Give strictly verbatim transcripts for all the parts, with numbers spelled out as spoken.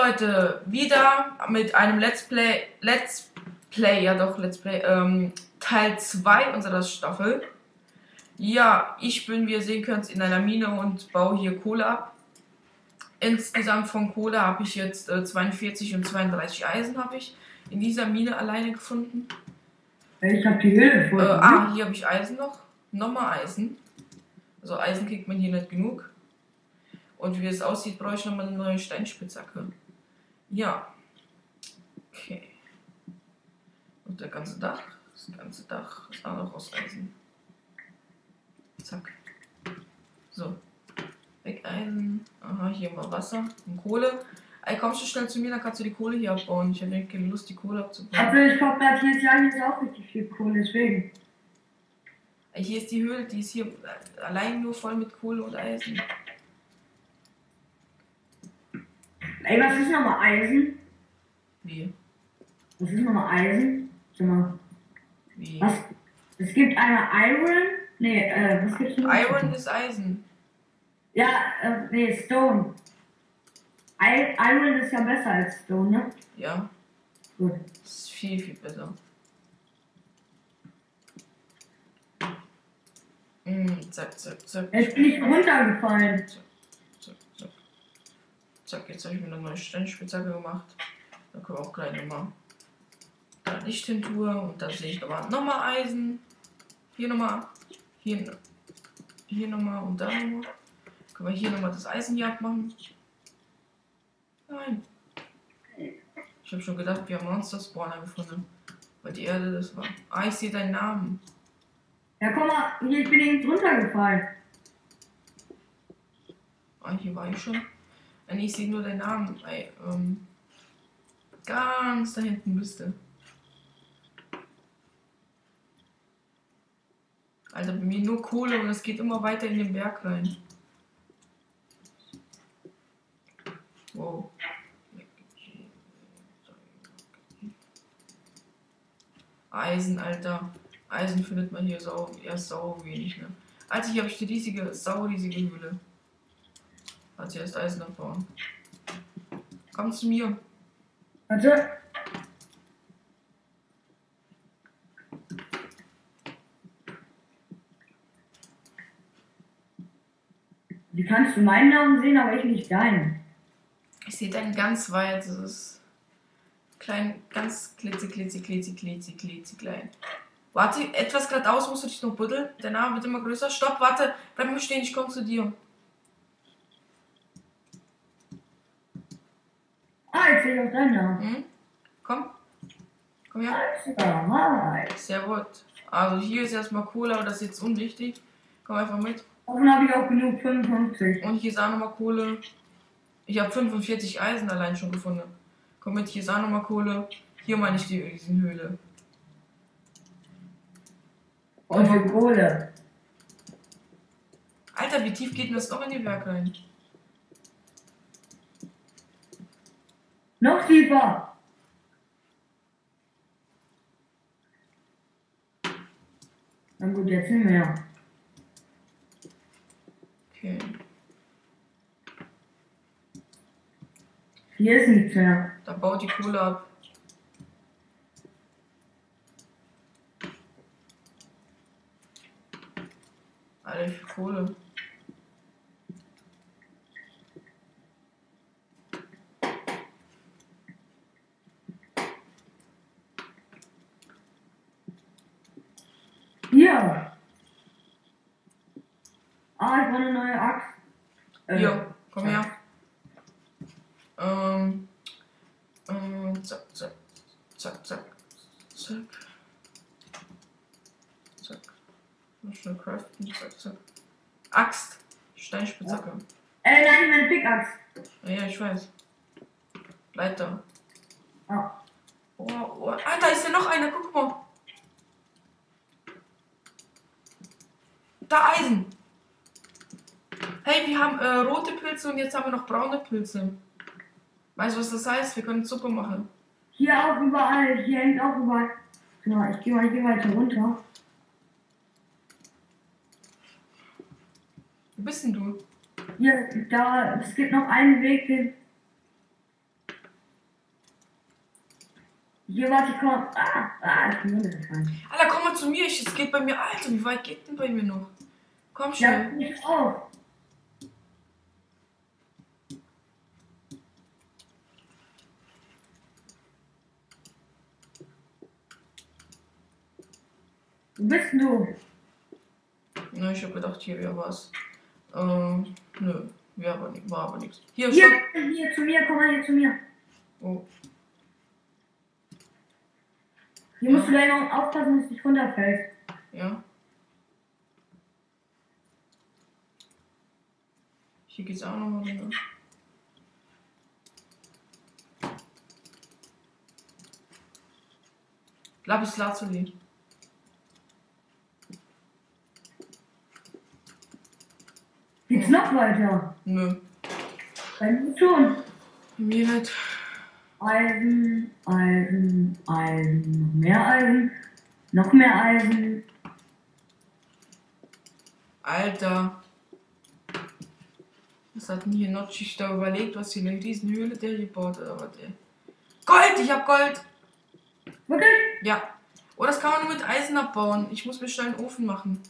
Leute, wieder mit einem Let's Play, Let's Play, ja doch, Let's Play, ähm, Teil zwei unserer Staffel. Ja, ich bin, wie ihr sehen könnt, in einer Mine und baue hier Kohle ab. Insgesamt von Kohle habe ich jetzt äh, zweiundvierzig und zweiunddreißig Eisen habe ich in dieser Mine alleine gefunden. Ich habe die Höhle voll. Äh, ah, hier habe ich Eisen noch. Nochmal Eisen. Also Eisen kriegt man hier nicht genug. Und wie es aussieht, brauche ich nochmal eine neue Steinspitzhacke. Ja. Okay. Und der ganze Dach. Das ganze Dach ist auch noch aus Eisen. Zack. So. Weg Eisen. Aha, hier mal Wasser und Kohle. Ey, kommst du schnell zu mir, dann kannst du die Kohle hier abbauen. Ich habe keine Lust, die Kohle abzubauen. Also ich glaube, da hier ist ja jetzt auch richtig viel Kohle, deswegen. Ey, hier ist die Höhle, die ist hier allein nur voll mit Kohle und Eisen. Ey, was ist nochmal Eisen? Wie? Was ist nochmal Eisen? Sag mal. Wie? Was? Es gibt einmal Iron. Nee, äh, was gibt's noch? Iron ist Eisen. Ja, äh, nee, Stone. I Iron ist ja besser als Stone, ne? Ja. Gut. Das ist viel, viel besser. Mm, zack, zack, zack. Jetzt bin ich runtergefallen. Zack, zack, zack. Zack, jetzt habe ich mir eine neue Steinspitzhacke gemacht. Da können wir auch gleich nochmal da Licht hin tun. Und da sehe ich nochmal nochmal Eisen. Hier nochmal. Hier, hier nochmal und da nochmal. Können wir hier nochmal das Eisen hier abmachen? Nein. Ich habe schon gedacht, wir haben Monster-Spawner gefunden. Weil die Erde das war. Ah, ich sehe deinen Namen. Ja, guck mal, hier, ich bin eben runtergefallen. Ah, hier war ich schon. Nee, ich sehe nur deinen Namen. Ey, ähm, ganz da hinten bist du. Alter, bei mir nur Kohle und es geht immer weiter in den Berg rein. Wow. Eisen, Alter. Eisen findet man hier sau, erst sau wenig, ne? Alter, hier habe ich die riesige, sau riesige Höhle. Hat sie erst Eisen abbauen. Komm zu mir. Warte. Wie kannst du meinen Namen sehen, aber ich nicht deinen? Ich sehe deinen ganz weit. Das ist klein, ganz klitze, klitze, klitze, klitze, klitze, klein. Warte, etwas geradeaus musst du dich noch buddeln. Der Name wird immer größer. Stopp, warte. Bleib mal stehen, ich komme zu dir. Ah, jetzt sehe ich auch deinen Namen. Hm? Komm. Komm her. Ja, hi. Sehr gut. Also hier ist erstmal Kohle, aber das ist jetzt unwichtig. Komm einfach mit. Davon habe ich auch genug, fünfundfünfzig. Und hier ist auch nochmal Kohle. Ich habe fünfundvierzig Eisen allein schon gefunden. Komm mit, hier ist auch nochmal Kohle. Hier meine ich die Riesenhöhle. Und für Kohle. Alter, wie tief geht denn das noch in die Berg rein? Noch tiefer. Na gut, jetzt sind wir ja. Okay. Hier ist nichts mehr. Dann baut die Kohle ab. Alter, wie viel Kohle. Hier. Ah, ich brauche eine neue Axt. Äh, Hier, komm her. Ähm, ähm, zack, zack, zack, zack, zack. Zack. Mal schnell craften, zack, zack. Axt. Steinspitzhacke. Äh, nein, meine Pickaxe. Ja, ja, ich weiß. Leiter. Ah. Oh, oh. Ah, da ist ja noch einer, guck mal. Da Eisen. Hey, wir haben äh, rote Pilze und jetzt haben wir noch braune Pilze. Weißt du, was das heißt? Wir können Suppe machen. Hier auch überall. Hier hängt auch überall. Ja, ich gehe mal, ich geh weiter runter. Wo bist denn du? Hier, da, es gibt noch einen Weg, den. Hier, warte, komm. Ah, ah, ich bin runtergefallen. Alter, komm mal zu mir. Ich, es geht bei mir. Alter, wie weit geht denn bei mir noch? Komm Ja, schnell. nicht auf. Wo bist du? Na, ich hab gedacht, hier wäre was. Ähm, nö. War aber, ni- war aber nichts. Hier, Hier, stopp. hier, zu mir, komm mal hier zu mir. Oh, Hier Ja. musst du gleich noch aufpassen, dass es nicht runterfällt. ja. Hier geht's auch nochmal runter. Lapis Lazuli. Geht's noch weiter? Nö. Bei mir schon. Bei mir nicht. Eisen, Eisen, Eisen, noch mehr Eisen, noch mehr Eisen. Alter. Was hat denn hier Notchig da überlegt, was hier eine Riesenhöhle der hier baut oder was, ey? Gold! Ich hab Gold! Wirklich? Ja. Oh, das kann man nur mit Eisen abbauen. Ich muss mir schnell einen Ofen machen.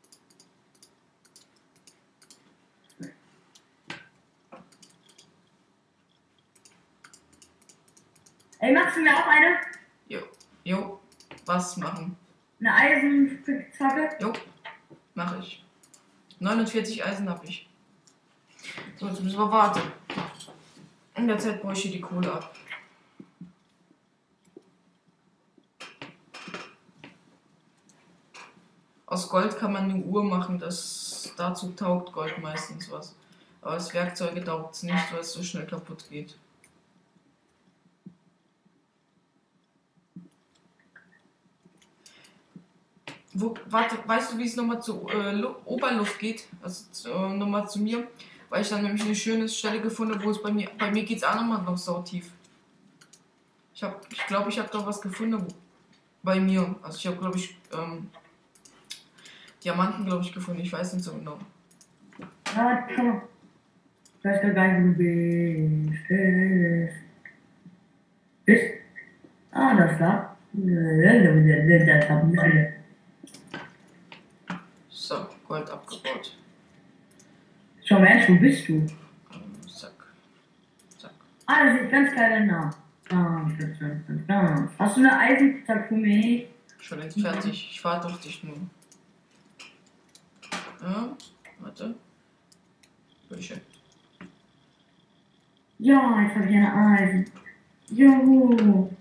Ey, machst du mir auch eine? Jo. Jo. Was machen? Eine Eisenspitzhacke? Jo. Mach ich. neunundvierzig Eisen hab ich. So, jetzt müssen wir warten. In der Zeit baue ich hier die Kohle ab. Aus Gold kann man eine Uhr machen, das dazu taugt Gold meistens was. Aber das Werkzeuge taugt es nicht, weil es so schnell kaputt geht. Wo, warte, weißt du, wie es nochmal zur äh, Lu- Oberluft geht? Also äh, nochmal zu mir. Weil ich dann nämlich eine schöne Stelle gefunden habe, wo es bei mir, bei mir geht es auch nochmal noch so tief. Ich glaube, ich, glaub, ich habe doch was gefunden wo- bei mir. Also ich habe, glaube ich, ähm, Diamanten, glaube ich, gefunden. Ich weiß nicht so genau. Ja, komm mal. Ich weiß gar nicht, wo du bist. Bist? Ah, das da. Das haben wir alle. So, Gold abgebaut. Schau mal ernst, wo bist du? Ähm, Zack. Zack. Ah, das sieht ganz geil nach. Ah, ganz, ganz, ganz, ganz. Hast du eine Eisenpizza für mich? Schon längst fertig. Ich warte auf dich nur. Ja, warte. Bücher. Ja, jetzt habe ich eine Eisen. Juhu.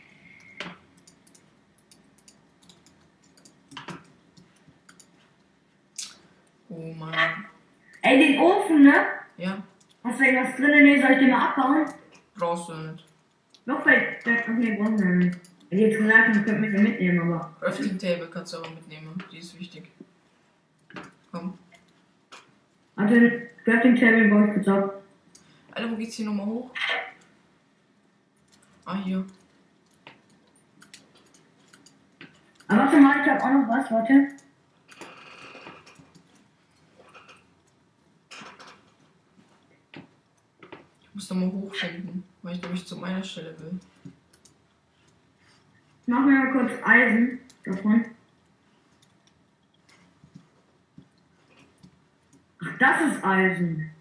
Oh Mann. Ey, den Ofen, ne? Ja, Hast du irgendwas drin? Ne, soll ich den mal abbauen? brauchst du nicht. Noch weil, ach nee, brauchen wir nicht. Ich hätte jetzt gesagt, ich könnte mich ja mitnehmen, aber. Crafting Table kannst du aber mitnehmen. Die ist wichtig. Komm. Also, Crafting Table baue ich kurz ab. Alter, wo geht's hier nochmal hoch? Ah, hier. Aber warte mal, ich habe auch noch was, warte. Ich muss nochmal hochfinden, weil ich nämlich zu meiner Stelle will. Ich mach mir mal kurz Eisen davon. Ach, das ist Eisen.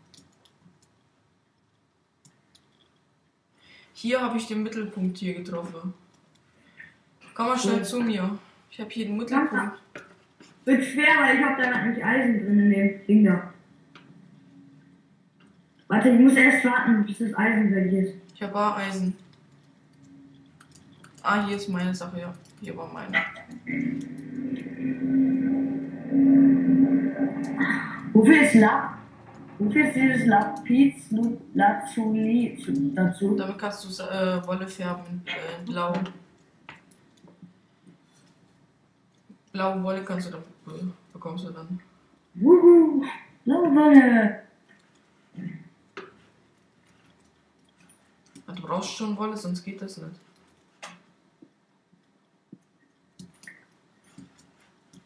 Hier habe ich den Mittelpunkt hier getroffen. Komm mal schnell zu mir. Ich habe hier den Mittelpunkt. Wird schwer, weil ich habe da nicht Eisen drin in dem Ding da. Warte, ich muss erst warten, bis das Eisen fertig ist. Ich habe auch Eisen. Ah, hier ist meine Sache, ja. Hier war meine. Wofür ist Lab? Wofür ist dieses Lapis Lazuli dazu? Damit kannst du äh, Wolle färben. Äh, blau. Blaue Wolle kannst du dann äh, bekommst du dann. Wuhu! Blaue Wolle! Ah, du brauchst schon Wolle, sonst geht das nicht.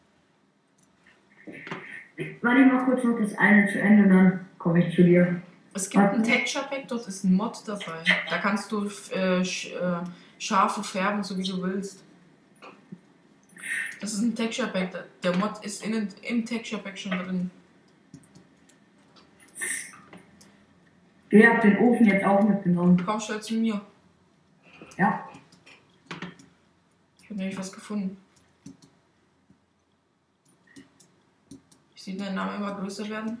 Warte, ich mach kurz noch das eine zu Ende und dann komme ich zu dir. Es gibt ein Texture Pack, dort ist ein Mod dabei. Da kannst du äh, sch, äh, Schafe färben, so wie du willst. Das ist ein Texture Pack. Der Mod ist in, im Texture Pack schon drin. Ihr habt den Ofen jetzt auch mitgenommen. Komm schnell zu mir. Ja. Ich habe nämlich was gefunden. Ich sehe deinen Namen immer größer werden.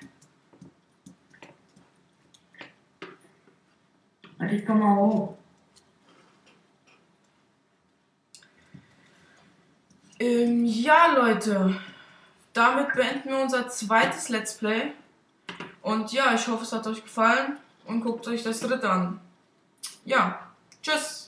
Warte, ich komme mal hoch. Ähm, ja, Leute. Damit beenden wir unser zweites Let's Play. Und ja, ich hoffe, es hat euch gefallen. Und guckt euch das dritte an. Ja, tschüss.